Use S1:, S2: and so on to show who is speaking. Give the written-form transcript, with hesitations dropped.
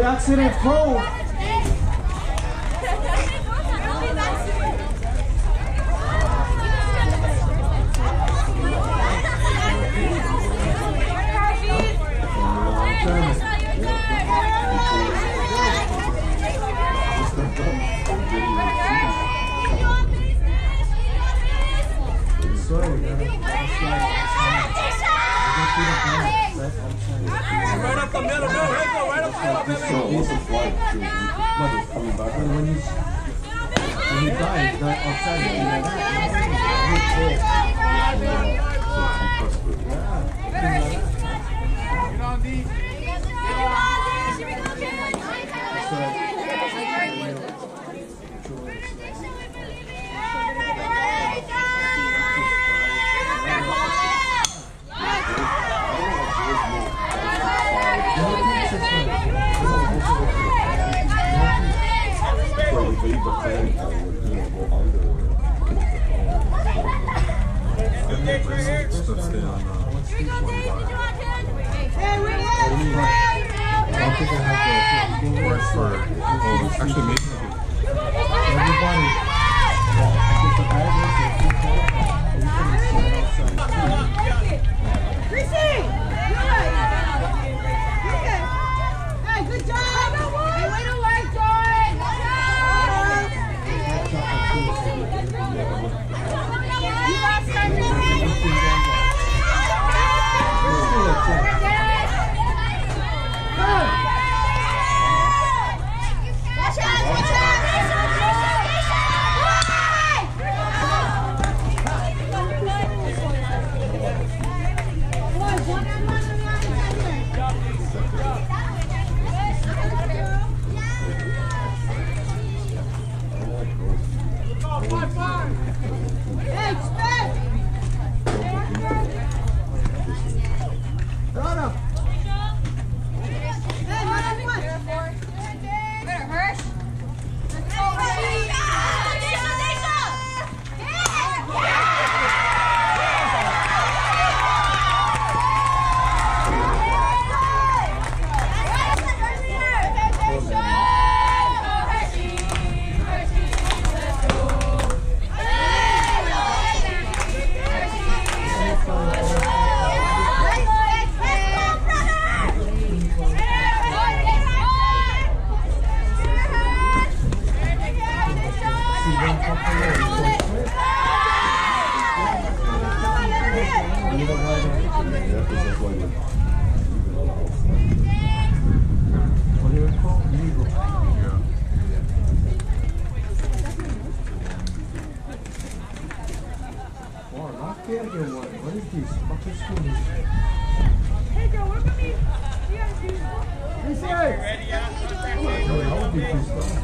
S1: The accident code.
S2: Right up the middle, go, Rico, right up the middle, baby.
S1: Coming back. When he died, that outside,
S3: Actually, maybe.
S4: Good job! Hey, way to work, Jordan! You lost
S1: What is this? Fuck this school.
S4: Hey, girl, work with me.
S1: Ready, yeah? How would you do this?